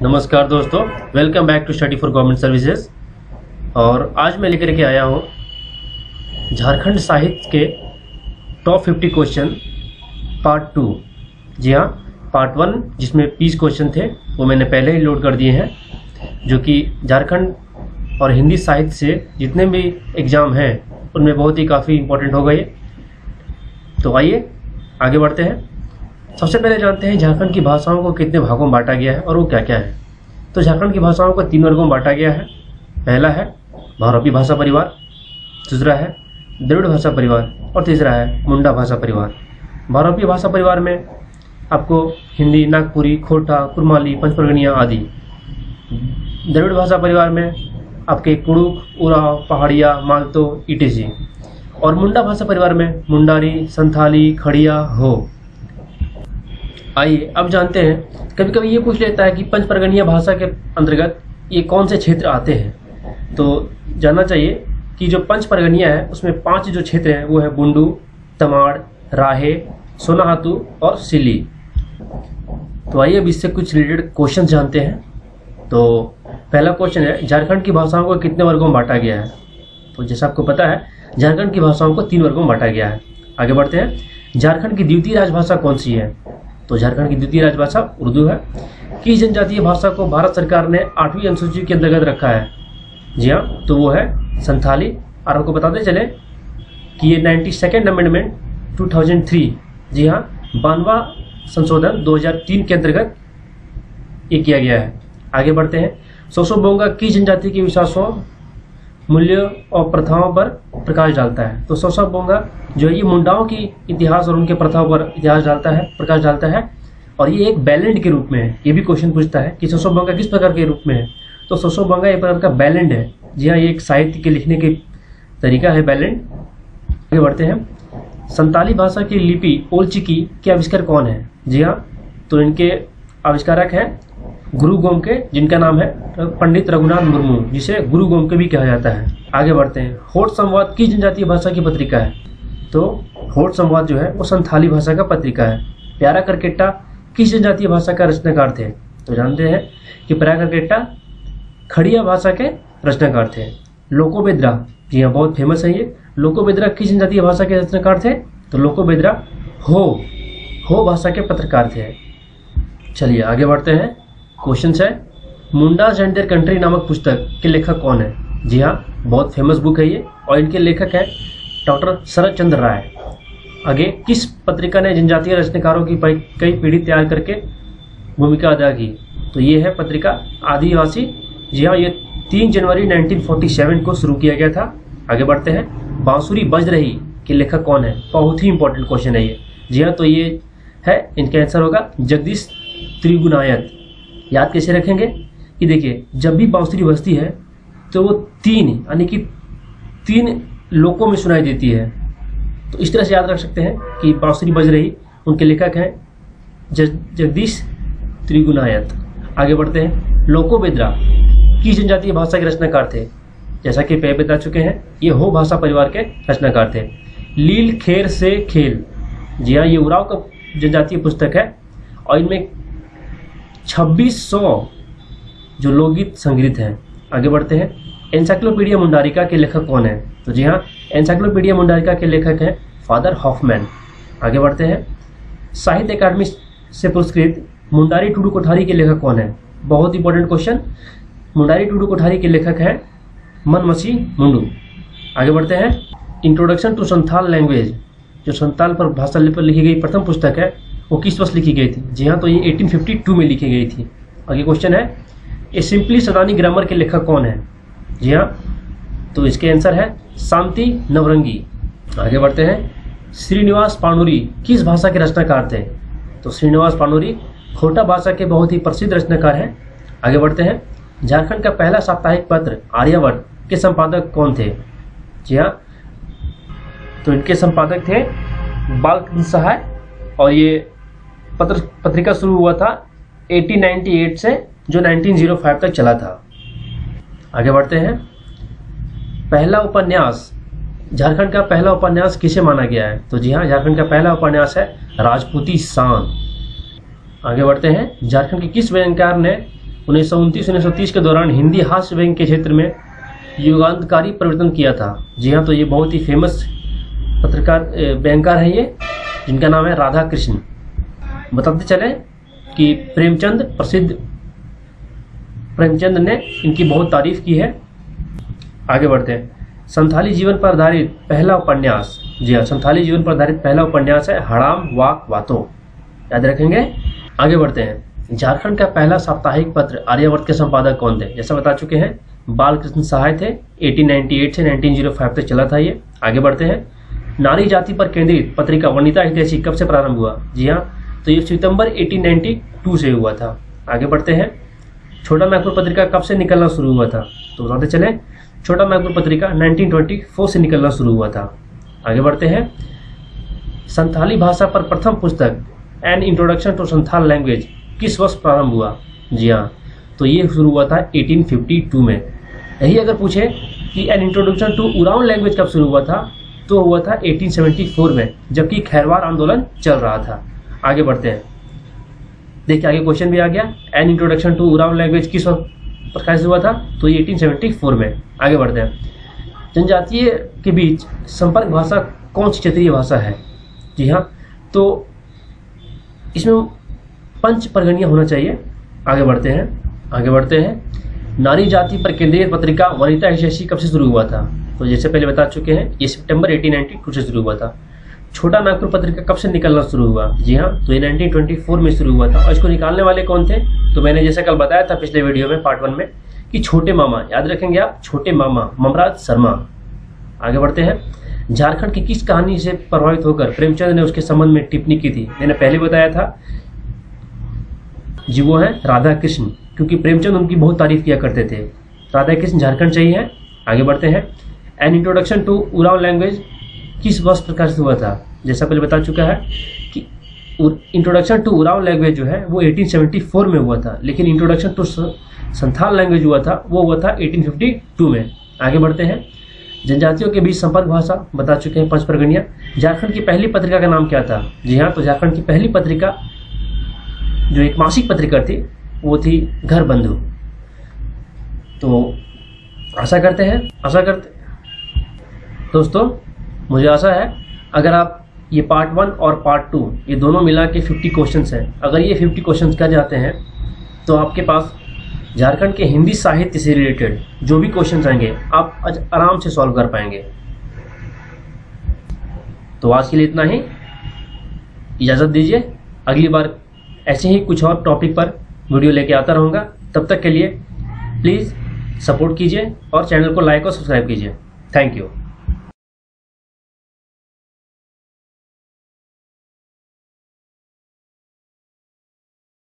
नमस्कार दोस्तों, welcome back to study for government services. और आज मैं लेकर के आया हूँ झारखंड साहित्य के टॉप 50 क्वेश्चन पार्ट 2। जी हाँ, पार्ट 1 जिसमें 20 क्वेश्चन थे वो मैंने पहले ही लोड कर दिए हैं, जो कि झारखंड और हिंदी साहित्य से जितने भी एग्ज़ाम हैं उनमें बहुत ही काफ़ी इंपॉर्टेंट हो गए। तो आइए आगे बढ़ते हैं। सबसे पहले जानते हैं झारखंड की भाषाओं को कितने भागों में बांटा गया है और वो क्या क्या है। तो झारखंड की भाषाओं को 3 वर्गों में बांटा गया है। पहला है बहुरूपी भाषा परिवार, दूसरा है द्रविड़ भाषा परिवार और तीसरा है मुंडा भाषा परिवार। बहुरूपी भाषा परिवार में आपको हिंदी, नागपुरी, खोटा, कुरमाली, पंचपरगनिया आदि। द्रविड़ भाषा परिवार में आपके कुड़ुक, उराव, पहाड़िया, मालतो, ईटेसी। और मुंडा भाषा परिवार में मुंडारी, संथाली, खड़िया, हो। आइए अब जानते हैं। कभी कभी ये पूछ लेता है कि पंचपरगनिया भाषा के अंतर्गत ये कौन से क्षेत्र आते हैं। तो जानना चाहिए कि जो पंचपरगनिया है उसमें 5 जो क्षेत्र हैं वो है बुंडू, तमाड़, राहे, सोनाहातू और सिली। तो आइए अब इससे कुछ रिलेटेड क्वेश्चन जानते हैं। तो पहला क्वेश्चन है, झारखंड की भाषाओं को कितने वर्गों में बांटा गया है। तो जैसा आपको पता है झारखंड की भाषाओं को 3 वर्गों में बांटा गया है। आगे बढ़ते हैं। झारखंड की द्वितीय राजभाषा कौन सी है। तो झारखंड की द्वितीय राजभाषा उर्दू है। किस जनजातीय भाषा को भारत सरकार ने 8वीं अनुसूची के अंतर्गत रखा है। जी हाँ, तो वो है संथाली। और आपको बताते चले कि ये 92nd अमेंडमेंट 2003, जी हाँ, 92वां संशोधन 2003 के अंतर्गत ये किया गया है। आगे बढ़ते हैं। सोसोबोंगा किस जनजाति के विश्वासों, मूल्यों और प्रथाओं पर प्रकाश डालता है। तो सोसोबोंगा जो है ये मुंडाओं की इतिहास और उनके प्रथाओं पर प्रकाश डालता है। और ये एक बैलेंड के रूप में है। ये भी क्वेश्चन पूछता है कि सोसोबोंगा किस प्रकार के रूप में है। तो सोसोबोंगा एक प्रकार का बैलेंड है। जी हाँ, ये एक साहित्य के लिखने के तरीका है, बैलेंड। आगे बढ़ते हैं। संताली भाषा की लिपि ओलचिकी के आविष्कार कौन है। जी हाँ, तो इनके आविष्कारक हैं गुरु गोमके, जिनका नाम है पंडित रघुनाथ मुर्मू, जिसे गुरु गोमके भी कहा जाता है। आगे बढ़ते हैं। होठ संवाद किस जनजातीय भाषा की पत्रिका है। तो होठ संवाद जो है वो संथाली भाषा का पत्रिका है। प्यारा करकेट्टा किस जनजातीय भाषा का रचनाकार थे। तो जानते हैं कि प्यारा करकेट्टा खड़िया भाषा के रचनाकार थे। लोकोबेद्रा, जी हाँ, बहुत फेमस है ये। लोकोबेद्रा किस जनजातीय भाषा के रचनाकार थे। तो लोकोबेद्रा हो भाषा के पत्रकार थे। चलिए आगे बढ़ते हैं। क्वेश्चन है, मुंडास एंड देयर कंट्री नामक पुस्तक के लेखक कौन है। जी हाँ, बहुत फेमस बुक है ये और इनके लेखक हैं डॉक्टर शरद चंद्र राय। आगे, किस पत्रिका ने जनजातीय रचनाकारों की कई पीढ़ी तैयार करके भूमिका अदा की। तो ये है पत्रिका आदिवासी। जी हाँ, ये 3 जनवरी 1947 को शुरू किया गया था। आगे बढ़ते हैं। बांसुरी बज रही के लेखक कौन है। बहुत ही इंपॉर्टेंट क्वेश्चन है ये। जी हाँ, तो ये है, इनका आंसर होगा जगदीश त्रिगुनायत। याद कैसे रखेंगे कि देखिए, जब भी बांसुरी बजती है तो वो 3 यानी कि 3 लोकों में सुनाई देती है। तो इस तरह से याद रख सकते हैं कि बांसुरी बज रही, उनके लेखक हैं जगदीश त्रिगुनायत। आगे बढ़ते हैं। लोकोबेद्रा किस जनजातीय भाषा के रचनाकार थे। जैसा कि पहले बता चुके हैं, ये हो भाषा परिवार के रचनाकार थे। लील खेर से खेल, जी हाँ, ये उराव का जनजातीय पुस्तक है और इनमें 2600 जो लोकगीत संग्रहित हैं। आगे बढ़ते हैं। एनसाइक्लोपीडिया मुंडारिका के लेखक कौन है। तो जी हाँ, एनसाइक्लोपीडिया मुंडारिका के लेखक हैं फादर हॉफमैन। आगे बढ़ते हैं। साहित्य अकादमी से पुरस्कृत मुंडारी टुडू कोठारी के लेखक कौन है। बहुत इंपॉर्टेंट क्वेश्चन। मुंडारी टुडू कोठारी के लेखक हैं मनमसी मुंडू। आगे बढ़ते हैं। इंट्रोडक्शन टू संथाल लैंग्वेज, जो संथाल पर भाषा पर लिखी गई प्रथम पुस्तक है, वो किस वर्ष लिखी गई थी। जी हाँ, तो ये 1852 में लिखी गई थी। आगे क्वेश्चन है, ए सिंपली सदानी ग्रामर के लेखक कौन है। जी हाँ, तो इसके आंसर है शांति नवरंगी। आगे बढ़ते हैं। श्रीनिवास पाणुरी किस भाषा के रचनाकार थे। तो श्रीनिवास पाणुरी खोटा भाषा के बहुत ही प्रसिद्ध रचनाकार हैं। आगे बढ़ते हैं। झारखंड का पहला साप्ताहिक पत्र आर्यावर्त के संपादक कौन थे। जी हाँ, तो इनके संपादक थे बालकृष्ण सहाय और ये पत्रिका शुरू हुआ था 1898 से, जो 1905 तक चला था। आगे बढ़ते हैं। पहला उपन्यास, झारखंड का पहला उपन्यास किसे माना गया है। तो जी हाँ, झारखंड का पहला उपन्यास है राजपूती शान। आगे बढ़ते हैं। झारखंड के किस व्यंग्यकार ने 1929-1930 के दौरान हिंदी हास्य व्यंग्य के क्षेत्र में युगांतकारी परिवर्तन किया था। जी हाँ, तो ये बहुत ही फेमस पत्रकार व्यंग्यकार है ये, जिनका नाम है राधा कृष्ण। बताते चले कि प्रसिद्ध प्रेमचंद ने इनकी बहुत तारीफ की है। आगे बढ़ते हैं। संथाली जीवन पर आधारित पहला उपन्यास, जी हाँ, संथाली जीवन पर आधारित पहला उपन्यास है हड़ाम वाक वातो, याद रखेंगे। आगे बढ़ते हैं। झारखंड का पहला साप्ताहिक पत्र आर्यावर्त के संपादक कौन थे? जैसा बता चुके हैं, बालकृष्ण सहाय थे। 1898 से 1905 तक चला था ये। आगे बढ़ते हैं। नारी जाति पर केंद्रित पत्रिका वनिता हितैषी कब से प्रारंभ हुआ? जी हाँ, तो ये सितंबर 1892 से हुआ था। आगे बढ़ते हैं। छोटा नागपुर पत्रिका कब से निकलना शुरू हुआ था? तो बताते चले, छोटा नागपुर पत्रिका 1924 से निकलना शुरू हुआ था। आगे बढ़ते हैं। संथाली भाषा पर प्रथम पुस्तक an introduction to Santhal language किस वर्ष प्रारंभ हुआ? जी हाँ, तो ये शुरू हुआ था 1852 में। यही अगर पूछे कि an introduction to Oraon language कब शुरू हुआ था, तो हुआ था 1874 में, जबकि खैरवार आंदोलन चल रहा था। आगे बढ़ते हैं। देखिए आगे क्वेश्चन भी आ गया, an introduction to Oraon language किस वक्त प्रकाशित हुआ था? तो ये 1874 में। आगे बढ़ते हैं। जनजातीय के बीच संपर्क भाषा कौन सी क्षेत्रीय भाषा है? जी हाँ, तो इसमें पंच परगनिया होना चाहिए। आगे बढ़ते हैं। नारी जाति पर केंद्रित पत्रिका वनिता हितैषी कब से शुरू हुआ था? तो जैसे पहले बता चुके हैं, ये सितंबर 1892 से शुरू हुआ था। छोटा नागपुर पत्रिका कब से निकलना शुरू हुआ? जी हाँ, तो ये 1924 में शुरू हुआ था। और इसको निकालने वाले कौन थे? तो मैंने जैसे कल बताया था पिछले वीडियो में, पार्ट 1 में, कि छोटे मामा, याद रखेंगे आप, छोटे मामा ममराज शर्मा। आगे बढ़ते हैं। झारखंड की किस कहानी से प्रभावित होकर प्रेमचंद ने उसके संबंध में टिप्पणी की थी? मैंने पहले बताया था जी, वो है राधा कृष्ण, क्योंकि प्रेमचंद उनकी बहुत तारीफ किया करते थे। राधा कृष्ण झारखंड से ही है। आगे बढ़ते हैं। An introduction to Oraon language किस वर्ष प्रकाशित हुआ था? जैसा पहले बता चुका है कि इंट्रोडक्शन टू उरांव लैंग्वेज जो है वो 1874 में हुआ था, लेकिन इंट्रोडक्शन टू संथाल लैंग्वेज हुआ था, वो हुआ था 1852 में। आगे बढ़ते हैं। जनजातियों के बीच संपर्क भाषा बता चुके हैं, पंच परगनिया। झारखंड की पहली पत्रिका का नाम क्या था? जी हाँ, तो झारखंड की पहली पत्रिका जो एक मासिक पत्रिका थी वो थी घर बंधु। तो आशा करते दोस्तों, मुझे आशा है अगर आप ये पार्ट 1 और पार्ट 2 ये दोनों मिला के 50 क्वेश्चंस हैं, अगर ये 50 क्वेश्चंस कर जाते हैं तो आपके पास झारखंड के हिंदी साहित्य से रिलेटेड जो भी क्वेश्चंस आएंगे आप आराम से सॉल्व कर पाएंगे। तो आज के लिए इतना ही, इजाज़त दीजिए। अगली बार ऐसे ही कुछ और टॉपिक पर वीडियो लेके आता रहूँगा। तब तक के लिए प्लीज़ सपोर्ट कीजिए और चैनल को लाइक और सब्सक्राइब कीजिए। Thank you.